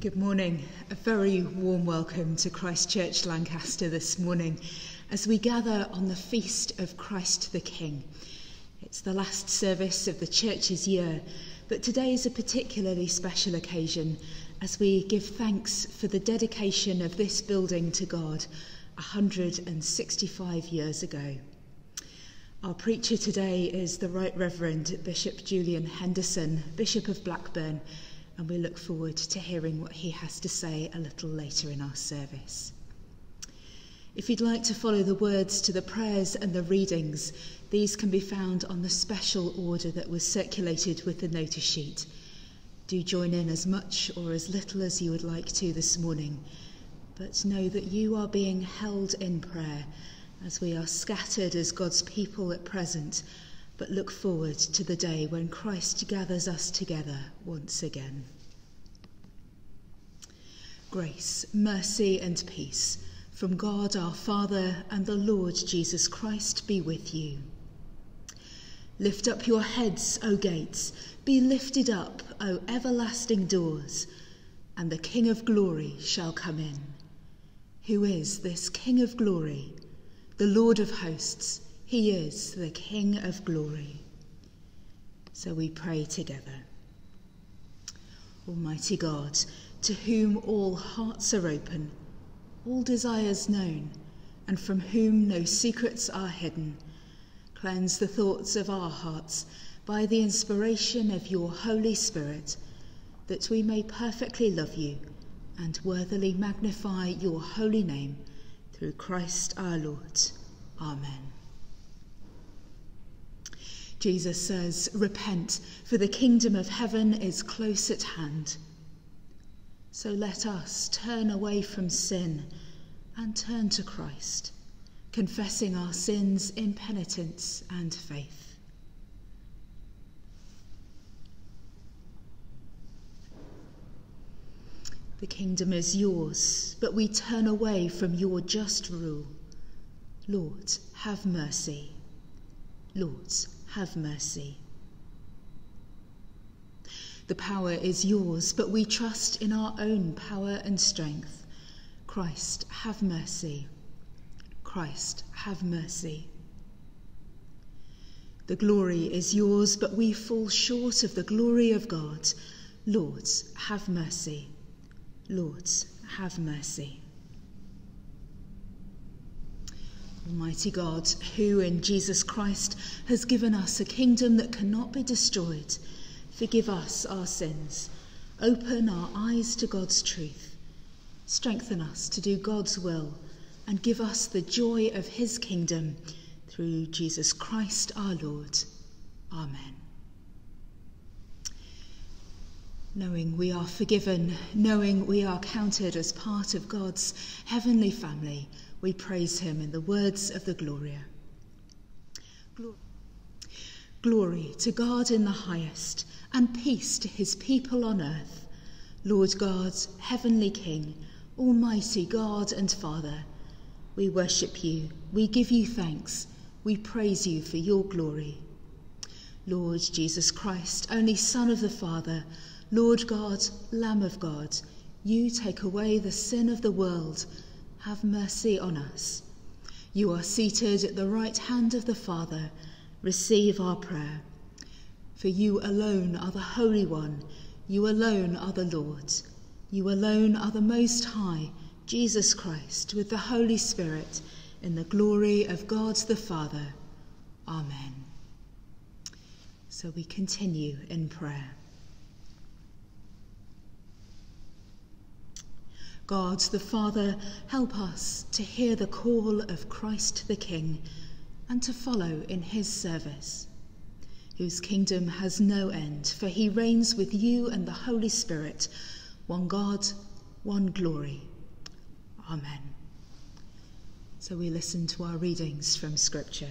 Good morning. A very warm welcome to Christ Church Lancaster this morning as we gather on the feast of Christ the King. It's the last service of the church's year, but today is a particularly special occasion as we give thanks for the dedication of this building to God 165 years ago. Our preacher today is the Right Reverend Bishop Julian Henderson, Bishop of Blackburn, and we look forward to hearing what he has to say a little later in our service. If you'd like to follow the words to the prayers and the readings, these can be found on the special order that was circulated with the notice sheet. Do join in as much or as little as you would like to this morning, but know that you are being held in prayer as we are scattered as God's people at present, but look forward to the day when Christ gathers us together once again. Grace, mercy and peace from God our Father and the Lord Jesus Christ be with you. Lift up your heads, O gates, be lifted up, O everlasting doors, and the King of glory shall come in. Who is this King of glory? The Lord of hosts. He is the King of glory. So we pray together. Almighty God, to whom all hearts are open, all desires known, and from whom no secrets are hidden, cleanse the thoughts of our hearts by the inspiration of your Holy Spirit, that we may perfectly love you and worthily magnify your holy name, through Christ our Lord. Amen. Jesus says, "Repent, for the kingdom of heaven is close at hand." So let us turn away from sin and turn to Christ, confessing our sins in penitence and faith. The kingdom is yours, but we turn away from your just rule. Lord, have mercy. Lord, have mercy. The power is yours, but we trust in our own power and strength. Christ, have mercy. Christ, have mercy. The glory is yours, but we fall short of the glory of God. Lord, have mercy. Lord, have mercy. Almighty God, who in Jesus Christ has given us a kingdom that cannot be destroyed, forgive us our sins, open our eyes to God's truth, strengthen us to do God's will, and give us the joy of his kingdom, through Jesus Christ our Lord. Amen. Knowing we are forgiven, knowing we are counted as part of God's heavenly family, we praise him in the words of the Gloria. Glory to God in the highest, and peace to his people on earth. Lord God, heavenly King, almighty God and Father, we worship you, we give you thanks, we praise you for your glory. Lord Jesus Christ, only Son of the Father, Lord God, Lamb of God, you take away the sin of the world. Have mercy on us. You are seated at the right hand of the Father. Receive our prayer. For you alone are the Holy One. You alone are the Lord. You alone are the Most High, Jesus Christ, with the Holy Spirit, in the glory of God the Father. Amen. So we continue in prayer. God the Father, help us to hear the call of Christ the King and to follow in his service, whose kingdom has no end, for he reigns with you and the Holy Spirit, one God, one glory. Amen. So we listen to our readings from Scripture.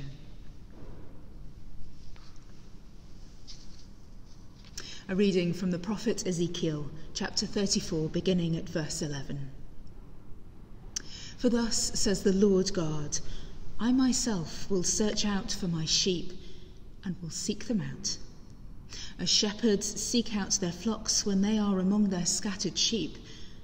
A reading from the prophet Ezekiel, chapter 34, beginning at verse 11. For thus says the Lord God, I myself will search out for my sheep and will seek them out. As shepherds seek out their flocks when they are among their scattered sheep,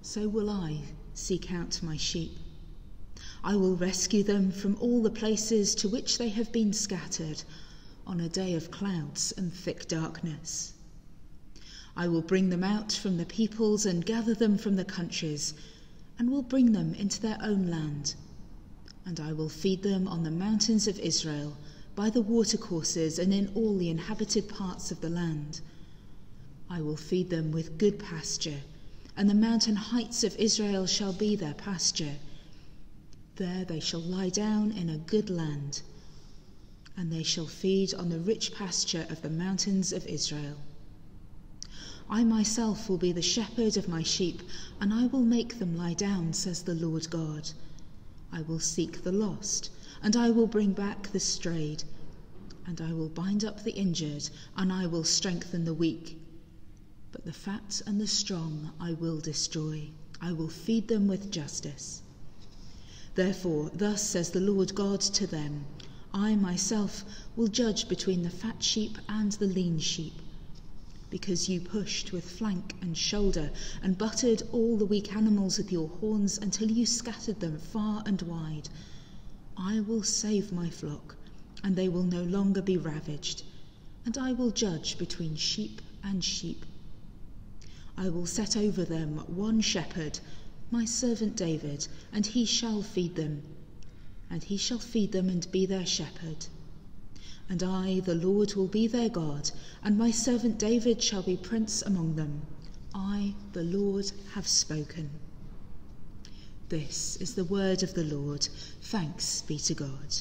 so will I seek out my sheep. I will rescue them from all the places to which they have been scattered on a day of clouds and thick darkness. I will bring them out from the peoples and gather them from the countries, and will bring them into their own land. And I will feed them on the mountains of Israel, by the watercourses, and in all the inhabited parts of the land. I will feed them with good pasture, and the mountain heights of Israel shall be their pasture. There they shall lie down in a good land, and they shall feed on the rich pasture of the mountains of Israel. I myself will be the shepherd of my sheep, and I will make them lie down, says the Lord God. I will seek the lost, and I will bring back the strayed, and I will bind up the injured, and I will strengthen the weak. But the fat and the strong I will destroy. I will feed them with justice. Therefore, thus says the Lord God to them, I myself will judge between the fat sheep and the lean sheep. Because you pushed with flank and shoulder, and butted all the weak animals with your horns until you scattered them far and wide, I will save my flock, and they will no longer be ravaged, and I will judge between sheep and sheep. I will set over them one shepherd, my servant David, and he shall feed them, and he shall feed them and be their shepherd. And I, the Lord, will be their God, and my servant David shall be prince among them. I, the Lord, have spoken. This is the word of the Lord. Thanks be to God.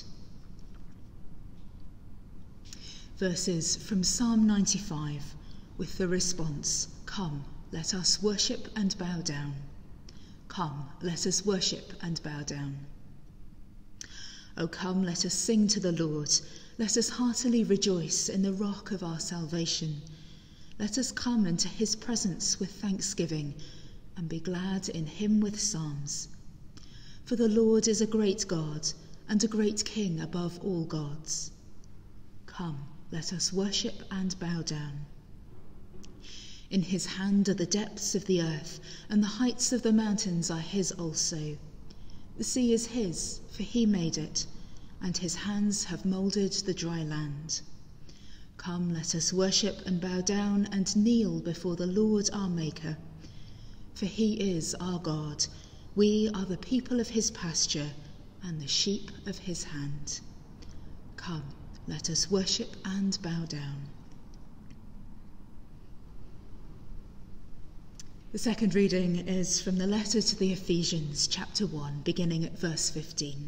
Verses from Psalm 95, with the response, Come, let us worship and bow down. Come, let us worship and bow down. O come, let us sing to the Lord. Let us heartily rejoice in the rock of our salvation. Let us come into his presence with thanksgiving, and be glad in him with psalms. For the Lord is a great God, and a great King above all gods. Come, let us worship and bow down. In his hand are the depths of the earth, and the heights of the mountains are his also. The sea is his, for he made it, and his hands have moulded the dry land. Come, let us worship and bow down and kneel before the Lord our Maker. For he is our God. We are the people of his pasture and the sheep of his hand. Come, let us worship and bow down. The second reading is from the letter to the Ephesians, chapter 1, beginning at verse 15.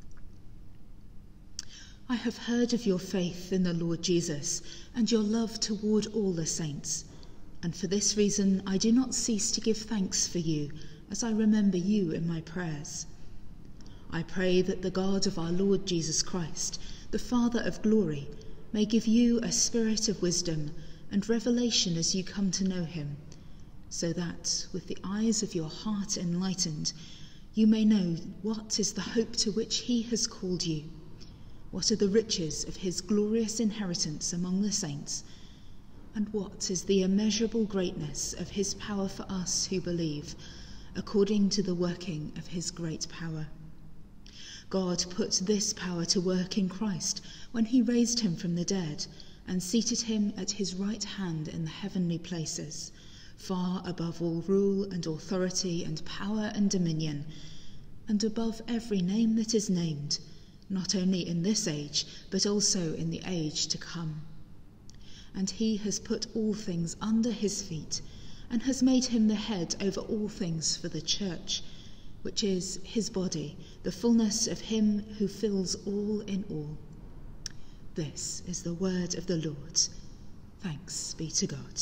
I have heard of your faith in the Lord Jesus and your love toward all the saints, and for this reason I do not cease to give thanks for you as I remember you in my prayers. I pray that the God of our Lord Jesus Christ, the Father of glory, may give you a spirit of wisdom and revelation as you come to know him, so that, with the eyes of your heart enlightened, you may know what is the hope to which he has called you, what are the riches of his glorious inheritance among the saints, and what is the immeasurable greatness of his power for us who believe, according to the working of his great power. God put this power to work in Christ when he raised him from the dead and seated him at his right hand in the heavenly places, far above all rule and authority and power and dominion, and above every name that is named, not only in this age, but also in the age to come. And he has put all things under his feet, and has made him the head over all things for the church, which is his body, the fullness of him who fills all in all. This is the word of the Lord. Thanks be to God.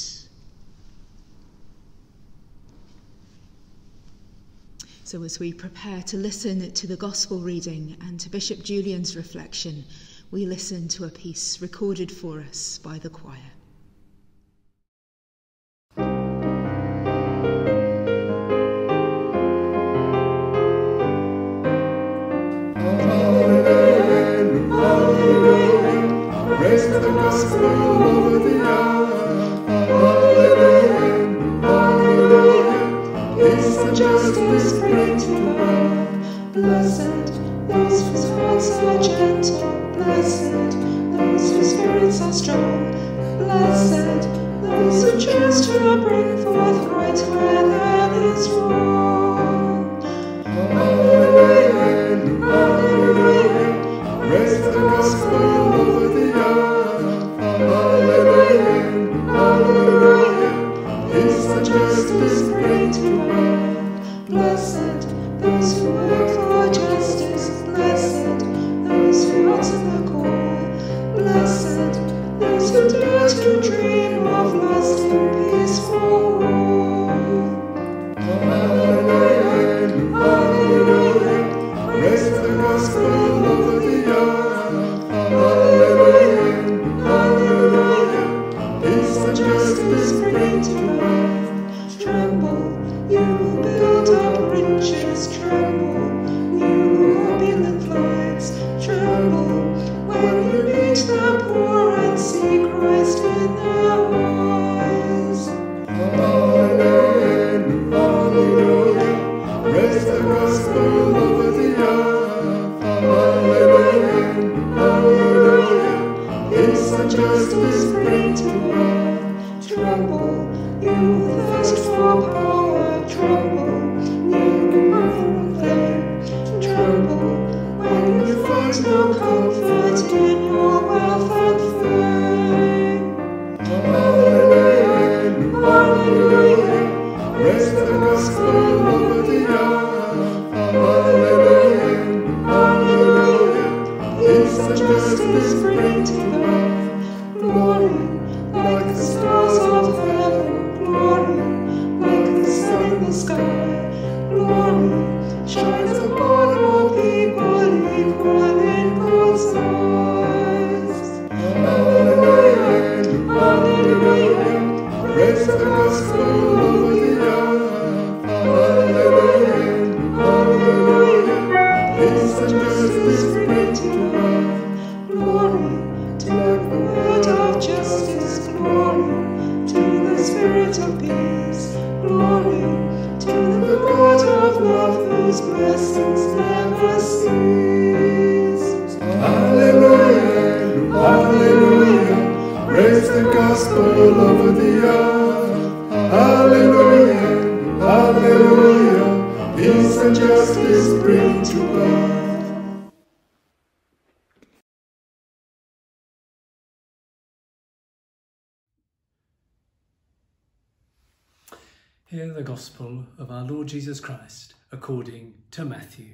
So as we prepare to listen to the Gospel reading and to Bishop Julian's reflection, we listen to a piece recorded for us by the choir. Praise the gospel of the hour. Hallelujah, hallelujah. It's the hearts are gentle, blessed those whose spirits are strong, blessed those who choose to bring forth right where there is wrong. Alleluia, alleluia, praise the gospel over the earth. Alleluia, alleluia, peace and justice bring to earth. Blessed those who work for justice, blessed those who answer the call, blessed those who dare to dream of lasting peace for all. Alleluia, alleluia, praise the gospel over the earth. Alleluia, alleluia, peace and justice bring to earth. Tremble, you who build up riches, tremble, you who opulent lives, tremble, when you meet the poor and see Christ in their eyes. Alleluia, alleluia, praise the gospel over the earth. Alleluia, alleluia, peace and justice bring to earth. Tremble, you who thirst for power, tremble, you who burn flame, tremble, when you find no comfort in your wealth and fame. Alleluia, alleluia, praise the gospel over the earth. Alleluia, alleluia, peace and justice bring to earth. Glory, like the stars of heaven, glory, like the sun in the sky, glory, shines upon all people equal in God's eyes. Alleluia, alleluia, praise the gospel over the earth. Alleluia, alleluia, peace and justice bring to earth. Glory to the word of justice, glory to the spirit of peace, glory to the God of love whose blessings never cease. Alleluia, alleluia, praise the gospel over the earth. Alleluia, alleluia, peace and justice bring to earth. Hear the Gospel of our Lord Jesus Christ according to Matthew.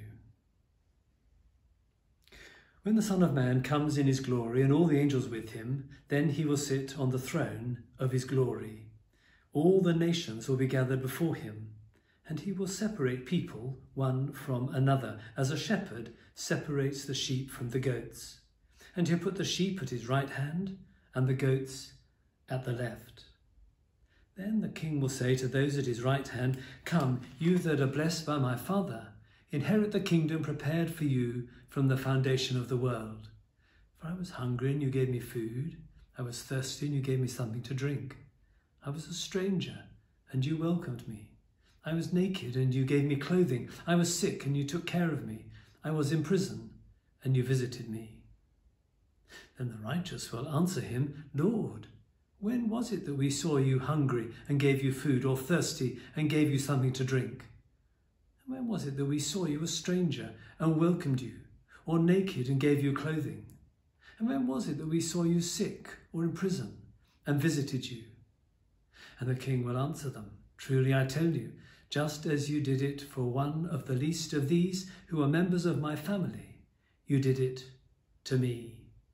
When the Son of Man comes in his glory and all the angels with him, then he will sit on the throne of his glory. All the nations will be gathered before him, and he will separate people one from another, as a shepherd separates the sheep from the goats. And he'll put the sheep at his right hand and the goats at the left. Then the king will say to those at his right hand, "Come, you that are blessed by my Father, inherit the kingdom prepared for you from the foundation of the world. For I was hungry and you gave me food. I was thirsty and you gave me something to drink. I was a stranger and you welcomed me. I was naked and you gave me clothing. I was sick and you took care of me. I was in prison and you visited me." Then the righteous will answer him, "Lord, when was it that we saw you hungry and gave you food, or thirsty and gave you something to drink? And when was it that we saw you a stranger and welcomed you, or naked and gave you clothing? And when was it that we saw you sick or in prison and visited you?" And the king will answer them, "Truly I tell you, just as you did it for one of the least of these who are members of my family, you did it to me."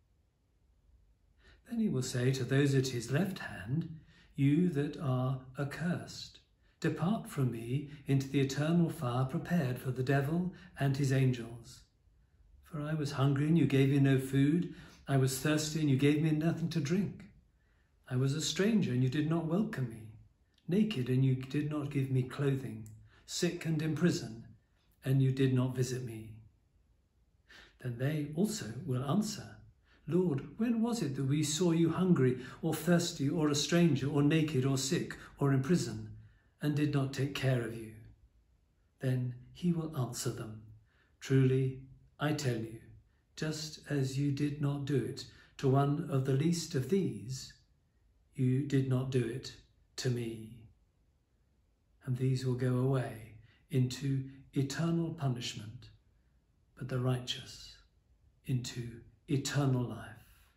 Then he will say to those at his left hand, "You that are accursed, depart from me into the eternal fire prepared for the devil and his angels. For I was hungry and you gave me no food. I was thirsty and you gave me nothing to drink. I was a stranger and you did not welcome me, naked and you did not give me clothing, sick and in prison, and you did not visit me." Then they also will answer, "Lord, when was it that we saw you hungry or thirsty or a stranger or naked or sick or in prison and did not take care of you?" Then he will answer them, "Truly, I tell you, just as you did not do it to one of the least of these, you did not do it to me. And these will go away into eternal punishment, but the righteous into eternal life.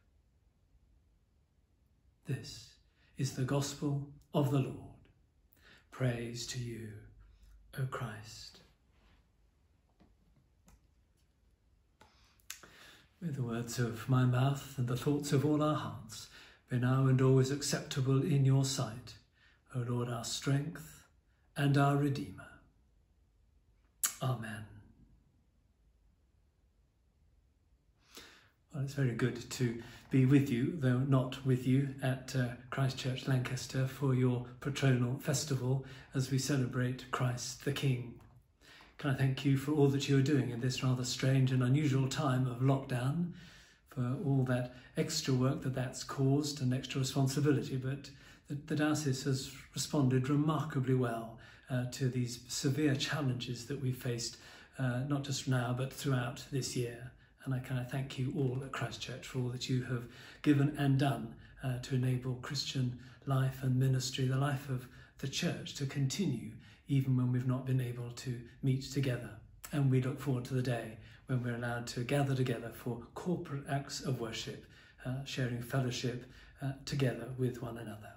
This is the gospel of the Lord. Praise to you, O Christ. May the words of my mouth and the thoughts of all our hearts be now and always acceptable in your sight, O Lord, our strength and our Redeemer. Amen. Well, it's very good to be with you, though not with you, at Christ Church Lancaster for your patronal festival as we celebrate Christ the King. Can I thank you for all that you are doing in this rather strange and unusual time of lockdown, for all that extra work that's caused and extra responsibility, but the diocese has responded remarkably well to these severe challenges that we've faced, not just now, but throughout this year. And I thank you all at Christ Church for all that you have given and done to enable Christian life and ministry, the life of the Church, to continue even when we've not been able to meet together. And we look forward to the day when we're allowed to gather together for corporate acts of worship, sharing fellowship together with one another.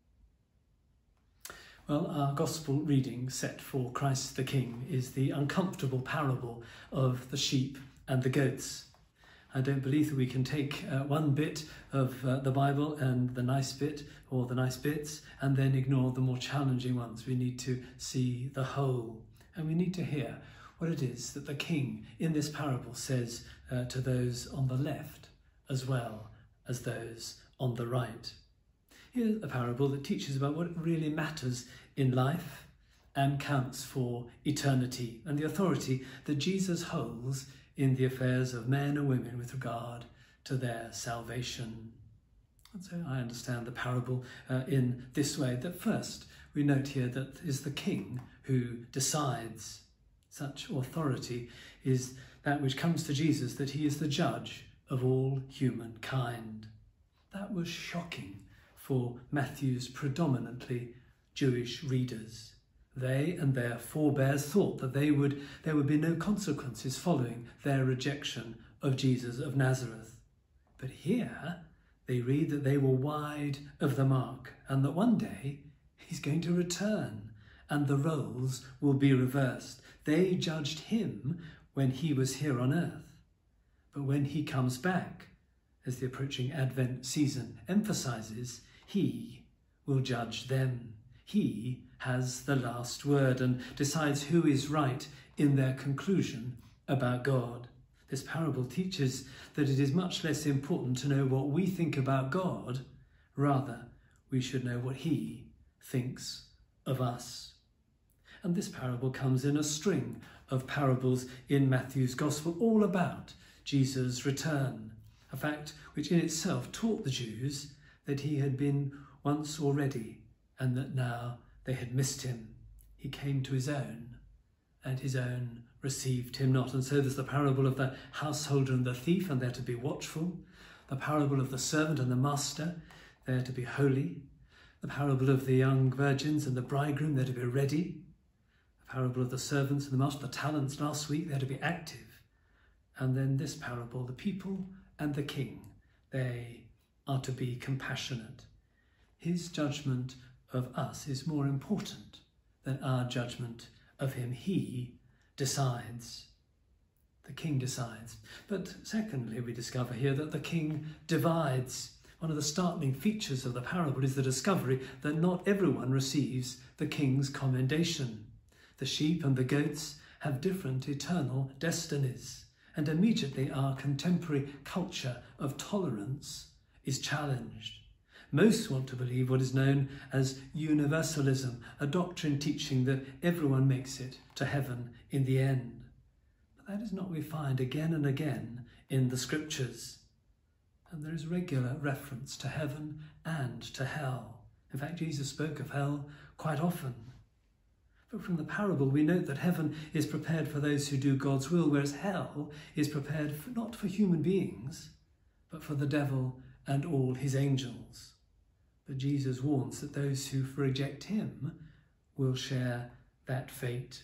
Well, our gospel reading set for Christ the King is the uncomfortable parable of the sheep and the goats. I don't believe that we can take one bit of the Bible and the nice bit or the nice bits and then ignore the more challenging ones. We need to see the whole, and we need to hear what it is that the King in this parable says to those on the left as well as those on the right. Here's a parable that teaches about what really matters in life and counts for eternity, and the authority that Jesus holds in the affairs of men and women with regard to their salvation. And so I understand the parable in this way, that first we note here that is the King who decides. Such authority is that which comes to Jesus, that he is the judge of all humankind. That was shocking for Matthew's predominantly Jewish readers. They and their forebears thought that there would be no consequences following their rejection of Jesus of Nazareth. But here they read that they were wide of the mark, and that one day he's going to return and the roles will be reversed. They judged him when he was here on earth, but when he comes back, as the approaching Advent season emphasizes, he will judge them. He has the last word and decides who is right in their conclusion about God. This parable teaches that it is much less important to know what we think about God. Rather, we should know what he thinks of us. And this parable comes in a string of parables in Matthew's Gospel, all about Jesus' return, a fact which in itself taught the Jews that he had been once already, and that now they had missed him. He came to his own, and his own received him not. And so there's the parable of the householder and the thief, and they're to be watchful. The parable of the servant and the master, they're to be holy. The parable of the young virgins and the bridegroom, they're to be ready. The parable of the servants and the master, the talents last week, they're to be active. And then this parable, the people and the king, they are to be compassionate. His judgment of us is more important than our judgment of him. He decides. The king decides. But secondly, we discover here that the king divides. One of the startling features of the parable is the discovery that not everyone receives the king's commendation. The sheep and the goats have different eternal destinies, and immediately our contemporary culture of tolerance is challenged. Most want to believe what is known as universalism, a doctrine teaching that everyone makes it to heaven in the end. But that is not what we find again and again in the scriptures. And there is regular reference to heaven and to hell. In fact, Jesus spoke of hell quite often. But from the parable we note that heaven is prepared for those who do God's will, whereas hell is prepared not for human beings, but for the devil and all his angels. But Jesus warns that those who reject him will share that fate.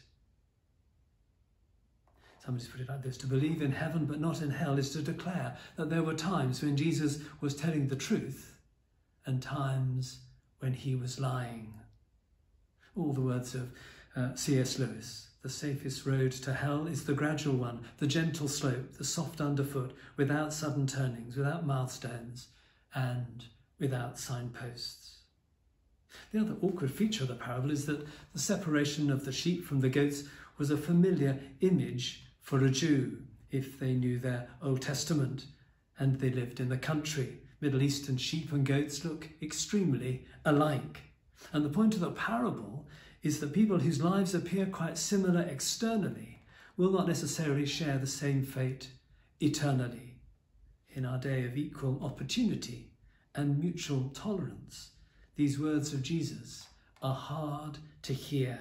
Somebody's put it like this: to believe in heaven but not in hell is to declare that there were times when Jesus was telling the truth and times when he was lying. All the words of C.S. Lewis: the safest road to hell is the gradual one, the gentle slope, the soft underfoot, without sudden turnings, without milestones, and without signposts. The other awkward feature of the parable is that the separation of the sheep from the goats was a familiar image for a Jew if they knew their Old Testament and they lived in the country. Middle Eastern sheep and goats look extremely alike. And the point of the parable is that people whose lives appear quite similar externally will not necessarily share the same fate eternally. In our day of equal opportunity and mutual tolerance, these words of Jesus are hard to hear.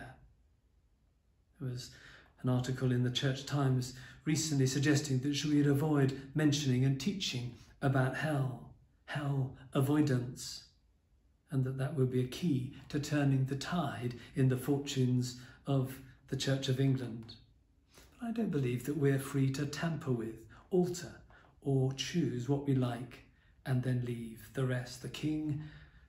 There was an article in the Church Times recently suggesting that we should avoid mentioning and teaching about hell avoidance, and that would be a key to turning the tide in the fortunes of the Church of England. But I don't believe that we're free to tamper with, alter, or choose what we like and then leave the rest. The King,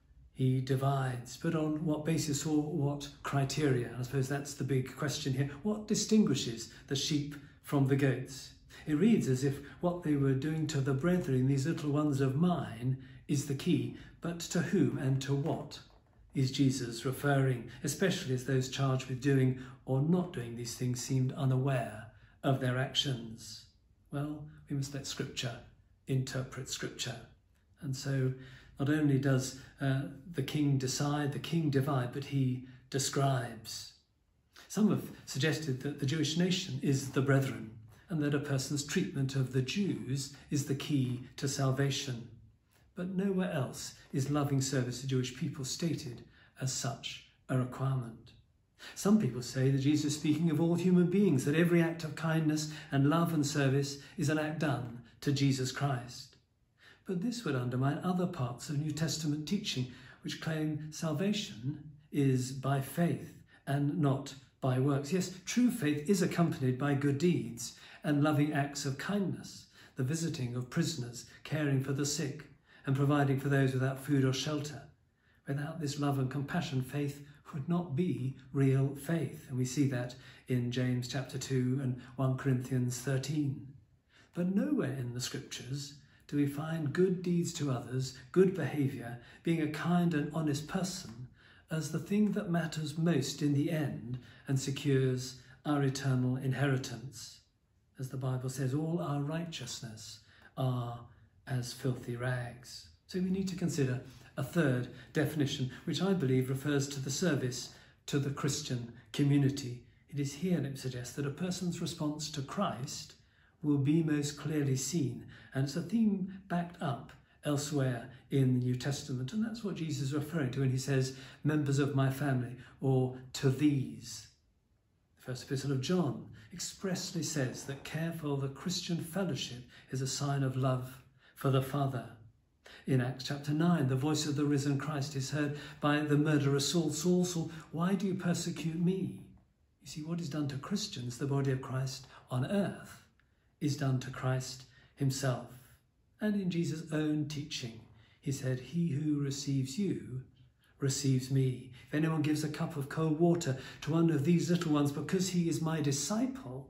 he divides, but on what basis or what criteria? I suppose that's the big question here. What distinguishes the sheep from the goats? It reads as if what they were doing to the brethren, these little ones of mine, is the key. But to whom and to what is Jesus referring, especially as those charged with doing or not doing these things seemed unaware of their actions? Well, we must let Scripture interpret Scripture. And so not only does the King decide, the King divide, but he describes. Some have suggested that the Jewish nation is the brethren, and that a person's treatment of the Jews is the key to salvation. But nowhere else is loving service to Jewish people stated as such a requirement. Some people say that Jesus is speaking of all human beings, that every act of kindness and love and service is an act done to Jesus Christ. But this would undermine other parts of New Testament teaching, which claim salvation is by faith and not by works. Yes, true faith is accompanied by good deeds and loving acts of kindness, the visiting of prisoners, caring for the sick, and providing for those without food or shelter. Without this love and compassion, faith would not be real faith. And we see that in James chapter 2 and 1 Corinthians 13. But nowhere in the Scriptures do we find good deeds to others, good behaviour, being a kind and honest person, as the thing that matters most in the end and secures our eternal inheritance. As the Bible says, all our righteousness are as filthy rags. So we need to consider a third definition, which I believe refers to the service to the Christian community. It is here, let me suggest, that a person's response to Christ will be most clearly seen, and it's a theme backed up elsewhere in the New Testament, and that's what Jesus is referring to when he says, members of my family, or to these. The first epistle of John expressly says that care for the Christian fellowship is a sign of love for the Father. In Acts chapter 9, the voice of the risen Christ is heard by the murderer Saul. Saul, Saul, why do you persecute me? You see, what is done to Christians, the body of Christ on earth, is done to Christ himself. And in Jesus' own teaching, he said, he who receives you receives me. If anyone gives a cup of cold water to one of these little ones because he is my disciple,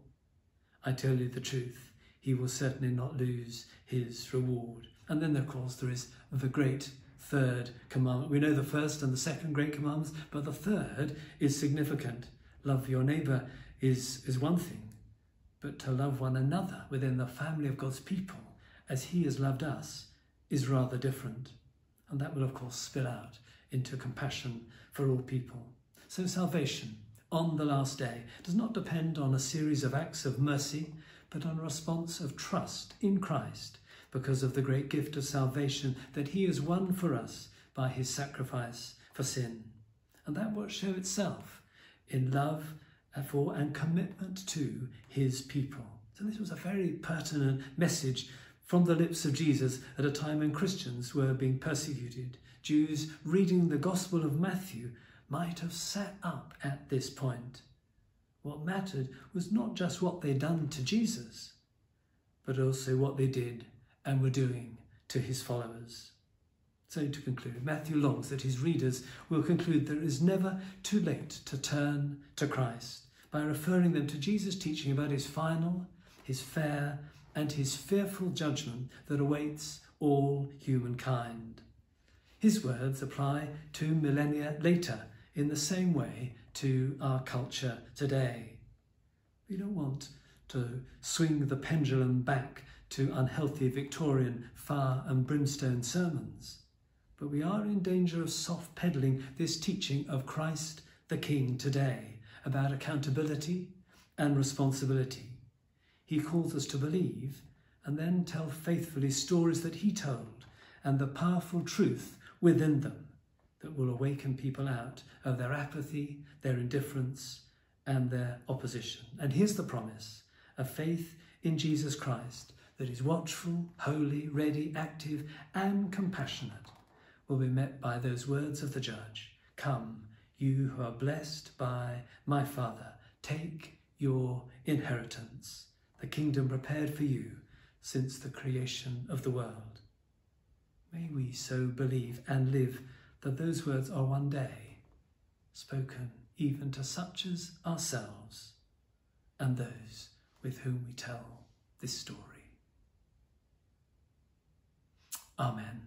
I tell you the truth, he will certainly not lose his reward. And then, of course, there is the great third commandment. We know the first and the second great commandments, but the third is significant. Love your neighbour is one thing, but to love one another within the family of God's people as he has loved us is rather different. And that will, of course, spill out into compassion for all people. So salvation on the last day does not depend on a series of acts of mercy, but on a response of trust in Christ because of the great gift of salvation that he has won for us by his sacrifice for sin. And that will show itself in love for and commitment to his people. So this was a very pertinent message from the lips of Jesus at a time when Christians were being persecuted. Jews reading the Gospel of Matthew might have sat up at this point. What mattered was not just what they'd done to Jesus, but also what they did and were doing to his followers. So to conclude, Matthew longs that his readers will conclude there is never too late to turn to Christ by referring them to Jesus' teaching about his final, his fair, and his fearful judgment that awaits all humankind. His words apply 2 millennia later in the same way to our culture today. We don't want to swing the pendulum back to unhealthy Victorian fire and brimstone sermons, but we are in danger of soft-peddling this teaching of Christ the King today about accountability and responsibility. He calls us to believe and then tell faithfully stories that he told and the powerful truth within them that will awaken people out of their apathy, their indifference, and their opposition. And here's the promise: a faith in Jesus Christ that is watchful, holy, ready, active, and compassionate will be met by those words of the judge: "Come, you who are blessed by my Father, take your inheritance, the kingdom prepared for you since the creation of the world." May we so believe and live that those words are one day spoken even to such as ourselves and those with whom we tell this story. Amen.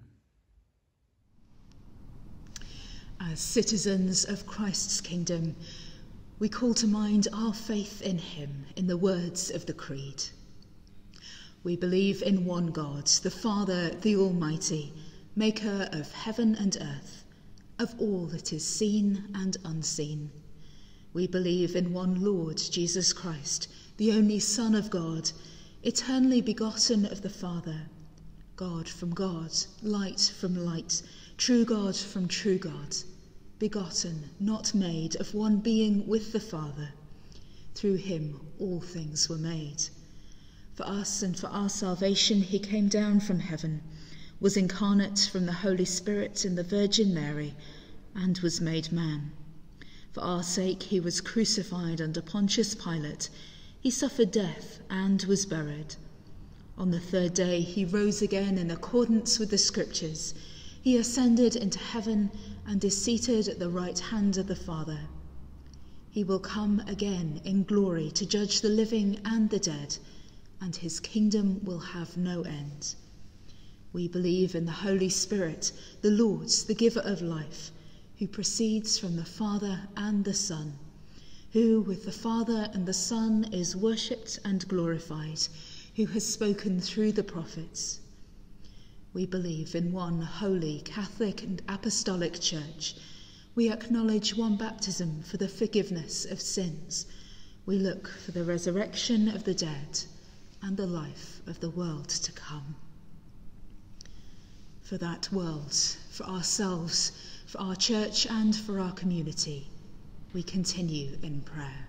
As citizens of Christ's kingdom, we call to mind our faith in him in the words of the Creed. We believe in one God, the Father, the Almighty, maker of heaven and earth, of all that is seen and unseen. We believe in one Lord, Jesus Christ, the only Son of God, eternally begotten of the Father, God from God, light from light, true God from true God, begotten, not made, of one being with the Father. Through him all things were made. For us and for our salvation he came down from heaven, was incarnate from the Holy Spirit in the Virgin Mary, and was made man. For our sake he was crucified under Pontius Pilate. He suffered death and was buried. On the third day he rose again in accordance with the Scriptures. He ascended into heaven and is seated at the right hand of the Father. He will come again in glory to judge the living and the dead, and his kingdom will have no end. We believe in the Holy Spirit, the Lord, the giver of life, who proceeds from the Father and the Son, who with the Father and the Son is worshipped and glorified, who has spoken through the prophets. We believe in one holy, Catholic and Apostolic Church. We acknowledge one baptism for the forgiveness of sins. We look for the resurrection of the dead and the life of the world to come. For that world, for ourselves, for our church and for our community, we continue in prayer.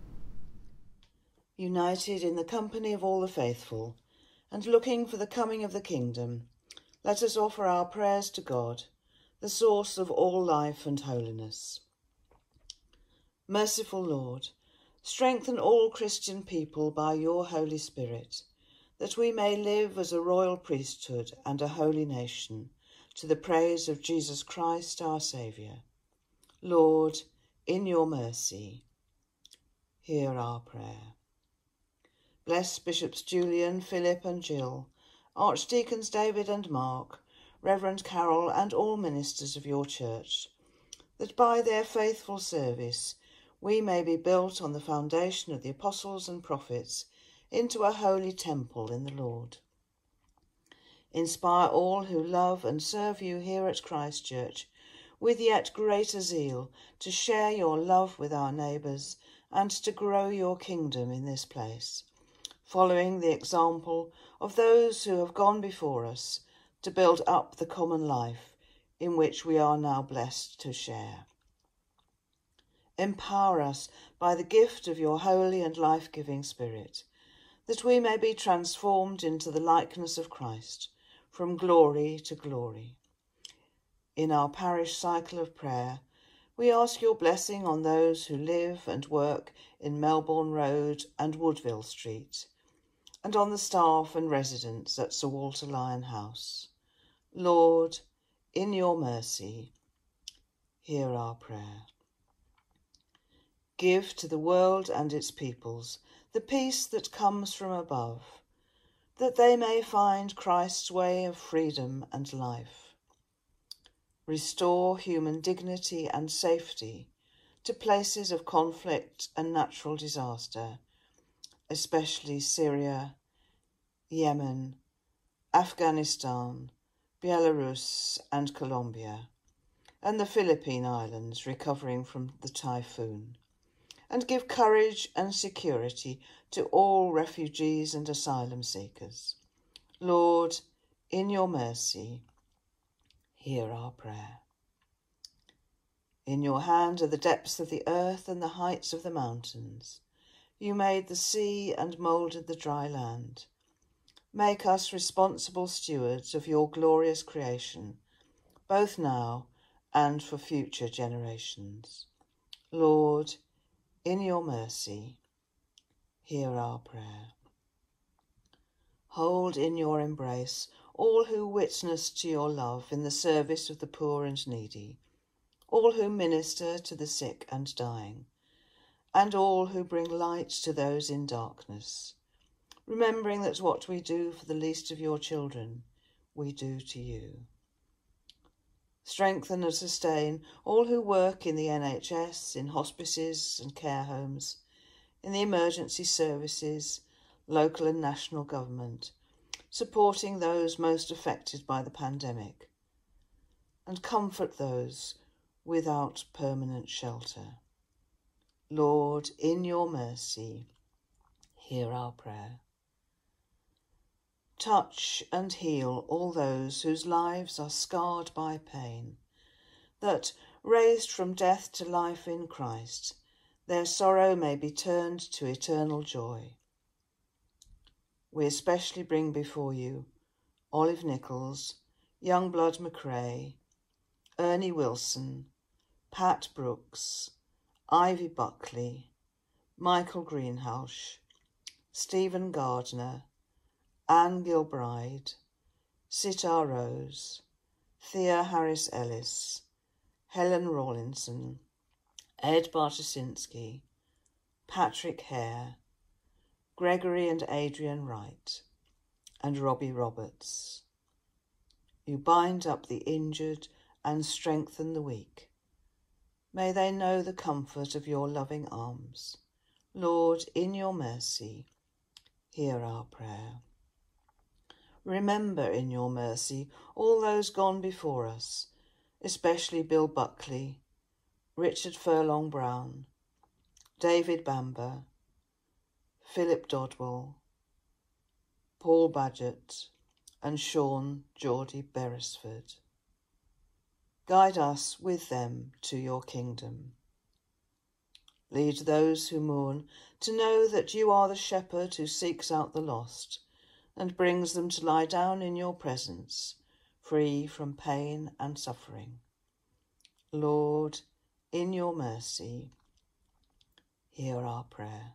United in the company of all the faithful, and looking for the coming of the kingdom, let us offer our prayers to God, the source of all life and holiness. Merciful Lord, strengthen all Christian people by your Holy Spirit, that we may live as a royal priesthood and a holy nation, to the praise of Jesus Christ our Saviour. Lord, in your mercy, hear our prayer. Bless Bishops Julian, Philip and Jill, Archdeacons David and Mark, Reverend Carol and all ministers of your church, that by their faithful service we may be built on the foundation of the apostles and prophets into a holy temple in the Lord. Inspire all who love and serve you here at Christ Church with yet greater zeal to share your love with our neighbours and to grow your kingdom in this place, following the example of those who have gone before us to build up the common life in which we are now blessed to share. empower us by the gift of your holy and life-giving Spirit, that we may be transformed into the likeness of Christ, from glory to glory. In our parish cycle of prayer, we ask your blessing on those who live and work in Melbourne Road and Woodville Street, and on the staff and residents at Sir Walter Lyon House. Lord, in your mercy, hear our prayer. Give to the world and its peoples the peace that comes from above, that they may find Christ's way of freedom and life. Restore human dignity and safety to places of conflict and natural disaster, especially Syria, Yemen, Afghanistan, Belarus and Colombia, and the Philippine Islands recovering from the typhoon, and give courage and security to all refugees and asylum seekers. Lord, in your mercy, hear our prayer. In your hand are the depths of the earth and the heights of the mountains. You made the sea and moulded the dry land. Make us responsible stewards of your glorious creation, both now and for future generations. Lord, in your mercy, hear our prayer. Hold in your embrace all who witness to your love in the service of the poor and needy, all who minister to the sick and dying, and all who bring light to those in darkness, remembering that what we do for the least of your children, we do to you. Strengthen and sustain all who work in the NHS, in hospices and care homes, in the emergency services, local and national government, supporting those most affected by the pandemic, and comfort those without permanent shelter. Lord, in your mercy, hear our prayer. Touch and heal all those whose lives are scarred by pain, that, raised from death to life in Christ, their sorrow may be turned to eternal joy. We especially bring before you Olive Nichols, Youngblood McRae, Ernie Wilson, Pat Brooks, Ivy Buckley, Michael Greenhalgh, Stephen Gardner, Anne Gilbride, Sitar Rose, Thea Harris-Ellis, Helen Rawlinson, Ed Bartosinsky, Patrick Hare, Gregory and Adrian Wright, and Robbie Roberts. You bind up the injured and strengthen the weak. May they know the comfort of your loving arms. Lord, in your mercy, hear our prayer. Remember in your mercy all those gone before us, especially Bill Buckley, Richard Furlong Brown, David Bamber, Philip Dodwell, Paul Badgett, and Sean Geordie Beresford. Guide us with them to your kingdom. Lead those who mourn to know that you are the shepherd who seeks out the lost and brings them to lie down in your presence, free from pain and suffering. Lord, in your mercy, hear our prayer.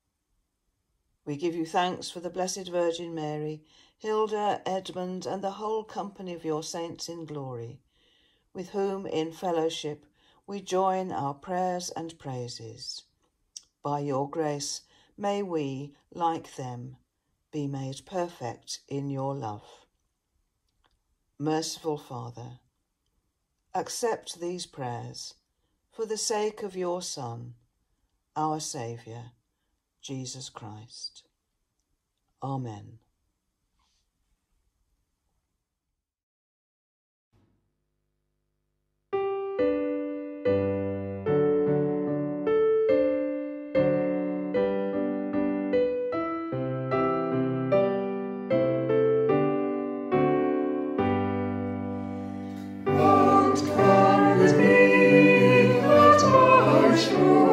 We give you thanks for the Blessed Virgin Mary, Hilda, Edmund, and the whole company of your saints in glory, with whom in fellowship we join our prayers and praises. By your grace may we, like them, be made perfect in your love. Merciful Father, accept these prayers for the sake of your Son, our Saviour, Jesus Christ. Amen. And come with me that I shall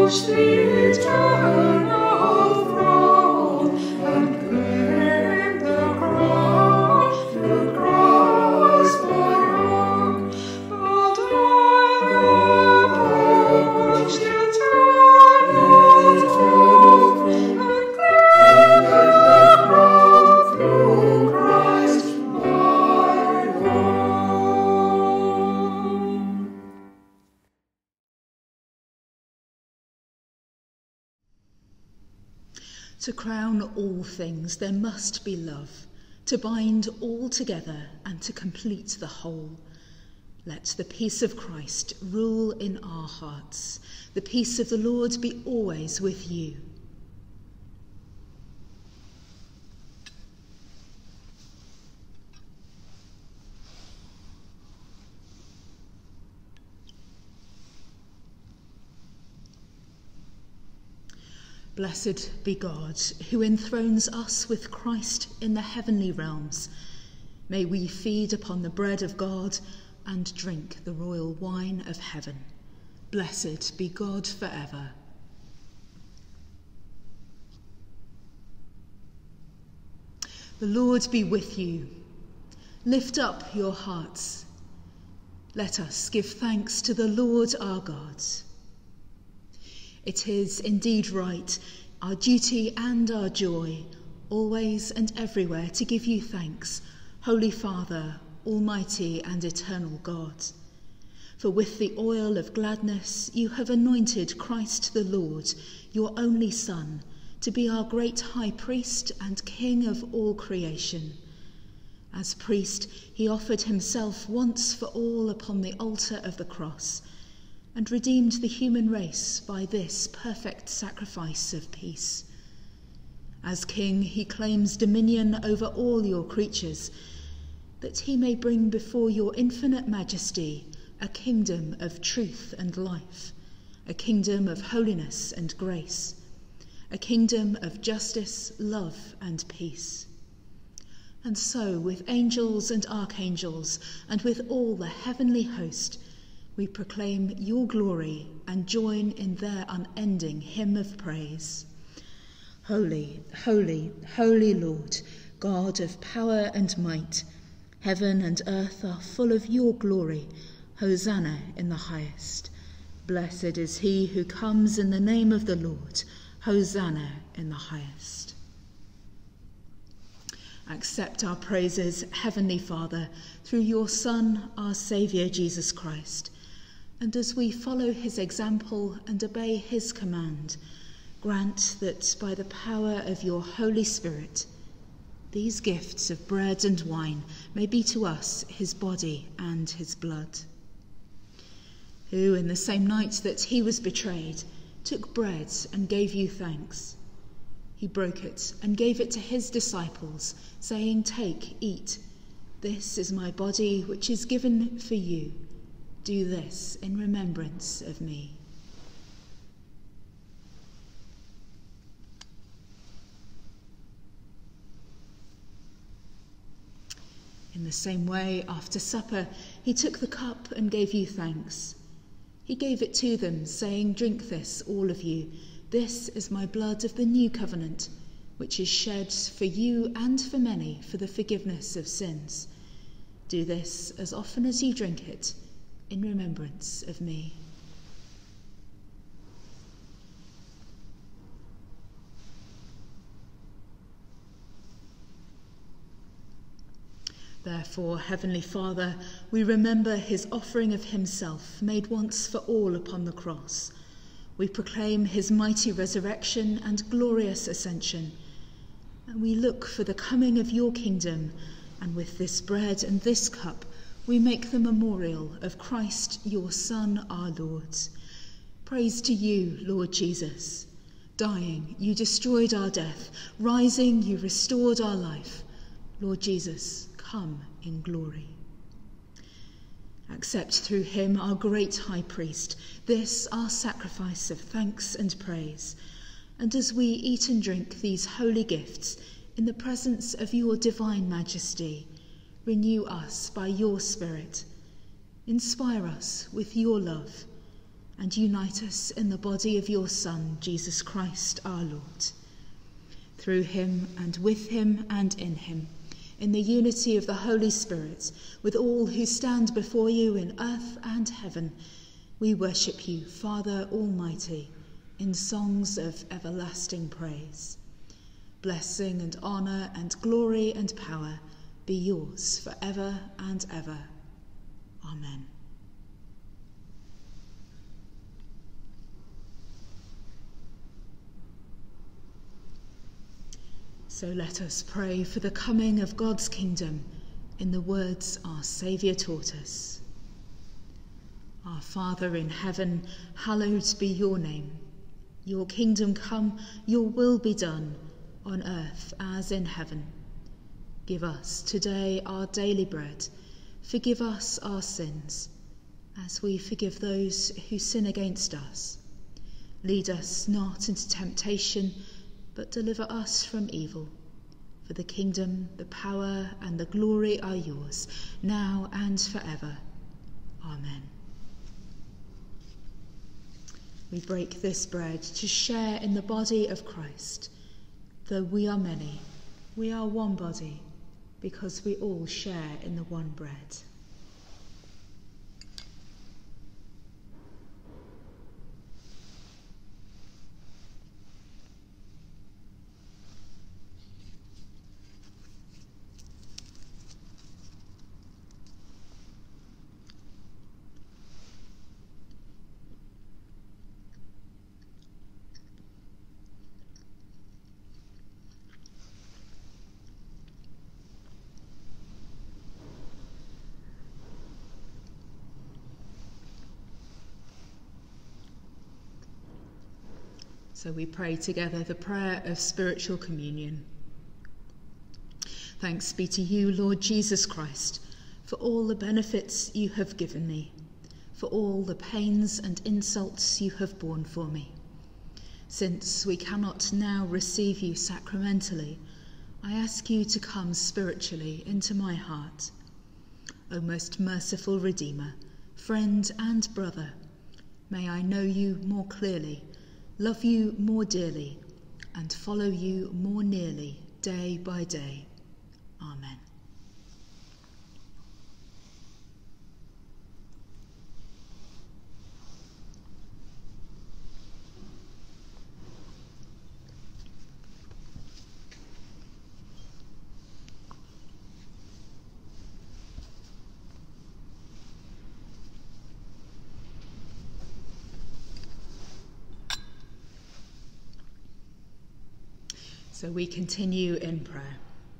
approach the eternal throne and claim the crown through Christ my own. But I approach the eternal throne and claim the crown through Christ my own. To crown all things there must be love, to bind all together and to complete the whole. Let the peace of Christ rule in our hearts. The peace of the Lord be always with you. Blessed be God, who enthrones us with Christ in the heavenly realms. May we feed upon the bread of God and drink the royal wine of heaven. Blessed be God forever. The Lord be with you. Lift up your hearts. Let us give thanks to the Lord our God. It is indeed right, our duty and our joy, always and everywhere to give you thanks, Holy Father, Almighty and eternal God. For with the oil of gladness you have anointed Christ the Lord, your only Son, to be our great high priest and King of all creation. As priest, he offered himself once for all upon the altar of the cross, and redeemed the human race by this perfect sacrifice of peace. As King, he claims dominion over all your creatures, that he may bring before your infinite majesty a kingdom of truth and life, a kingdom of holiness and grace, a kingdom of justice, love and peace. And so, with angels and archangels, and with all the heavenly host, we proclaim your glory and join in their unending hymn of praise. Holy, holy, holy Lord, God of power and might, heaven and earth are full of your glory. Hosanna in the highest. Blessed is he who comes in the name of the Lord. Hosanna in the highest. Accept our praises, Heavenly Father, through your Son, our Saviour, Jesus Christ. And as we follow his example and obey his command, grant that by the power of your Holy Spirit, these gifts of bread and wine may be to us his body and his blood. Who, in the same night that he was betrayed, took bread and gave you thanks. He broke it and gave it to his disciples, saying, "Take, eat. This is my body, which is given for you. Do this in remembrance of me." In the same way, after supper, he took the cup and gave you thanks. He gave it to them, saying, "Drink this, all of you. This is my blood of the new covenant, which is shed for you and for many for the forgiveness of sins. Do this as often as you drink it, in remembrance of me." Therefore, Heavenly Father, we remember his offering of himself made once for all upon the cross. We proclaim his mighty resurrection and glorious ascension, and we look for the coming of your kingdom, and with this bread and this cup we make the memorial of Christ, your Son, our Lord. Praise to you, Lord Jesus. Dying, you destroyed our death. Rising, you restored our life. Lord Jesus, come in glory. Accept through him, our great high priest, this our sacrifice of thanks and praise. And as we eat and drink these holy gifts in the presence of your divine majesty, renew us by your Spirit. Inspire us with your love, and unite us in the body of your Son, Jesus Christ our Lord. Through him and with him and in him, in the unity of the Holy Spirit, with all who stand before you in earth and heaven, we worship you, Father Almighty, in songs of everlasting praise. Blessing and honour and glory and power be yours for ever and ever. Amen. So let us pray for the coming of God's kingdom in the words our Saviour taught us. Our Father in heaven, hallowed be your name. Your kingdom come, your will be done, on earth as in heaven. Give us today our daily bread. Forgive us our sins, as we forgive those who sin against us. Lead us not into temptation, but deliver us from evil. For the kingdom, the power, and the glory are yours, now and forever. Amen. We break this bread to share in the body of Christ. Though we are many, we are one body, because we all share in the one bread. So we pray together the prayer of spiritual communion. Thanks be to you, Lord Jesus Christ, for all the benefits you have given me, for all the pains and insults you have borne for me. Since we cannot now receive you sacramentally, I ask you to come spiritually into my heart. O most merciful Redeemer, friend and brother, may I know you more clearly, love you more dearly, and follow you more nearly day by day. Amen. So we continue in prayer.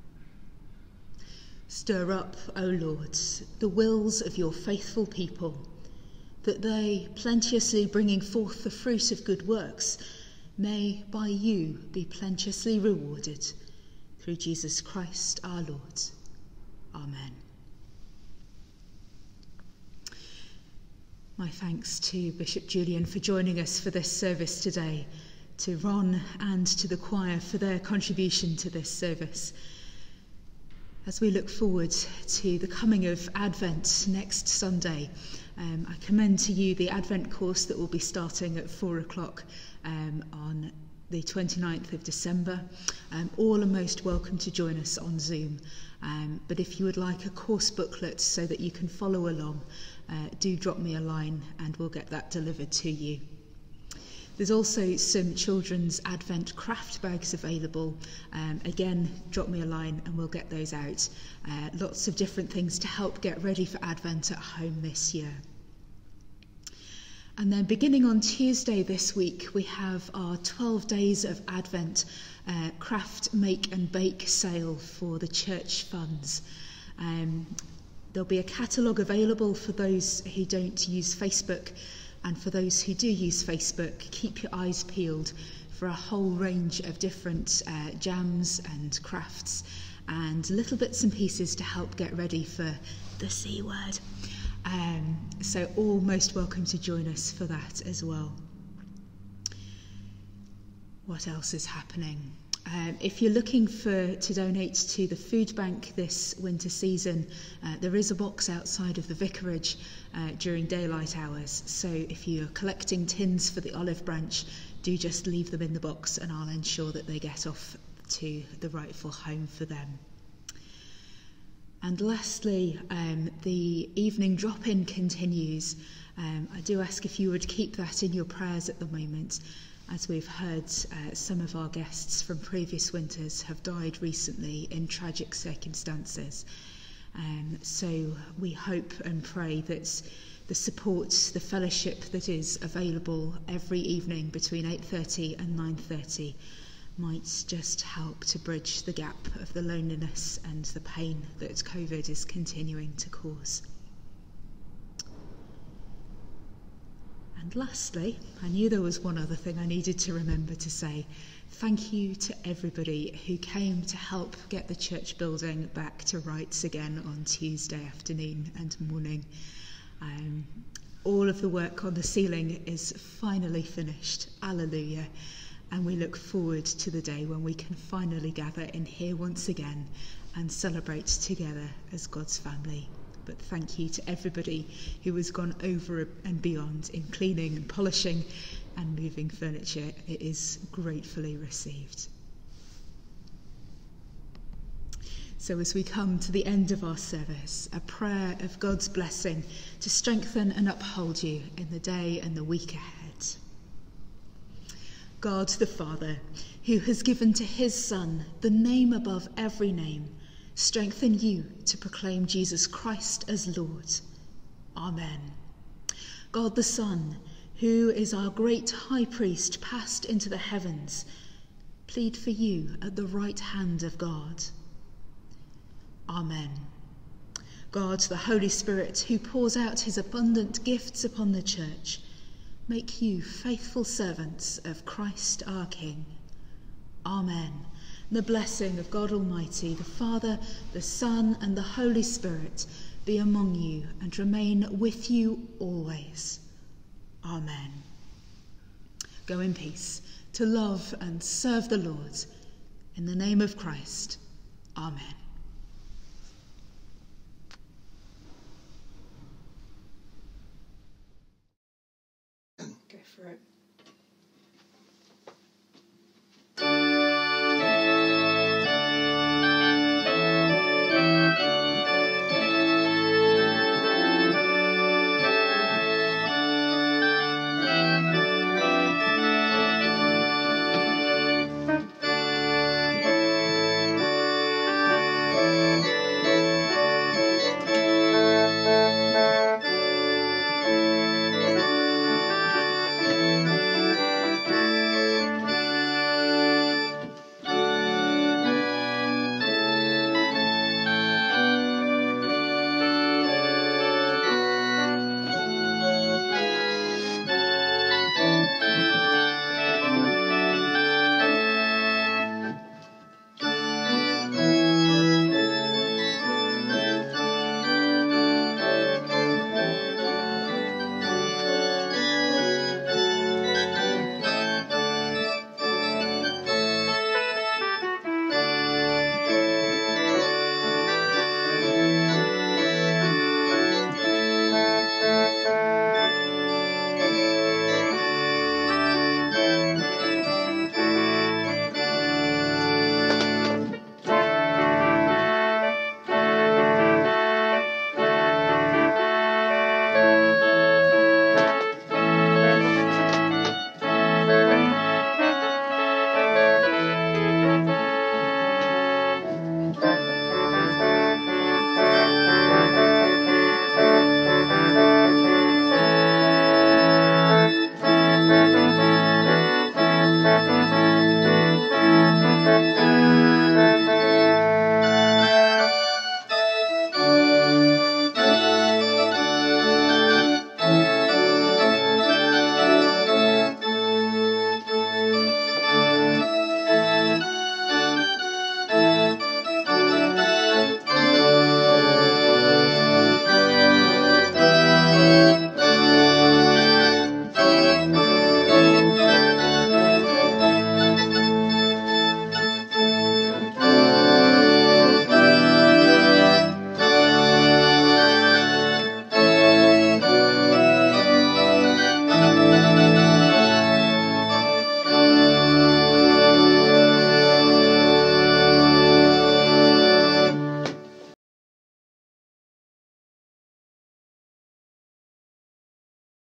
Stir up, O Lord, the wills of your faithful people, that they, plenteously bringing forth the fruit of good works, may by you be plenteously rewarded. Through Jesus Christ our Lord. Amen. My thanks to Bishop Julian for joining us for this service today, to Ron and to the choir for their contribution to this service. As we look forward to the coming of Advent next Sunday, I commend to you the Advent course that will be starting at 4 o'clock on the 29th of December. All are most welcome to join us on Zoom. But if you would like a course booklet so that you can follow along, do drop me a line and we'll get that delivered to you. There's also some children's Advent craft bags available. Again, drop me a line and we'll get those out. Lots of different things to help get ready for Advent at home this year. And then beginning on Tuesday this week, we have our 12 Days of Advent craft, make and bake sale for the church funds. There'll be a catalogue available for those who don't use Facebook. And for those who do use Facebook, keep your eyes peeled for a whole range of different jams and crafts and little bits and pieces to help get ready for the C word. So all most welcome to join us for that as well. What else is happening? If you're looking to donate to the food bank this winter season, there is a box outside of the vicarage during daylight hours. So if you're collecting tins for the olive branch, do just leave them in the box and I'll ensure that they get off to the rightful home for them. And lastly, the evening drop-in continues. I do ask if you would keep that in your prayers at the moment. As we've heard, some of our guests from previous winters have died recently in tragic circumstances. So we hope and pray that the support, the fellowship that is available every evening between 8:30 and 9:30 might just help to bridge the gap of the loneliness and the pain that COVID is continuing to cause. And lastly, I knew there was one other thing I needed to remember to say. Thank you to everybody who came to help get the church building back to rights again on Tuesday afternoon and morning. All of the work on the ceiling is finally finished. Alleluia. And we look forward to the day when we can finally gather in here once again and celebrate together as God's family. But thank you to everybody who has gone over and beyond in cleaning and polishing and moving furniture. It is gratefully received. So as we come to the end of our service, a prayer of God's blessing to strengthen and uphold you in the day and the week ahead. God the Father, who has given to his Son the name above every name, strengthen you to proclaim Jesus Christ as Lord. Amen. God the Son, who is our great high priest passed into the heavens, plead for you at the right hand of God. Amen. God the Holy Spirit, who pours out his abundant gifts upon the church, make you faithful servants of Christ our King. Amen. The blessing of God Almighty, the Father, the Son, and the Holy Spirit be among you and remain with you always. Amen. Go in peace to love and serve the Lord. In the name of Christ. Amen.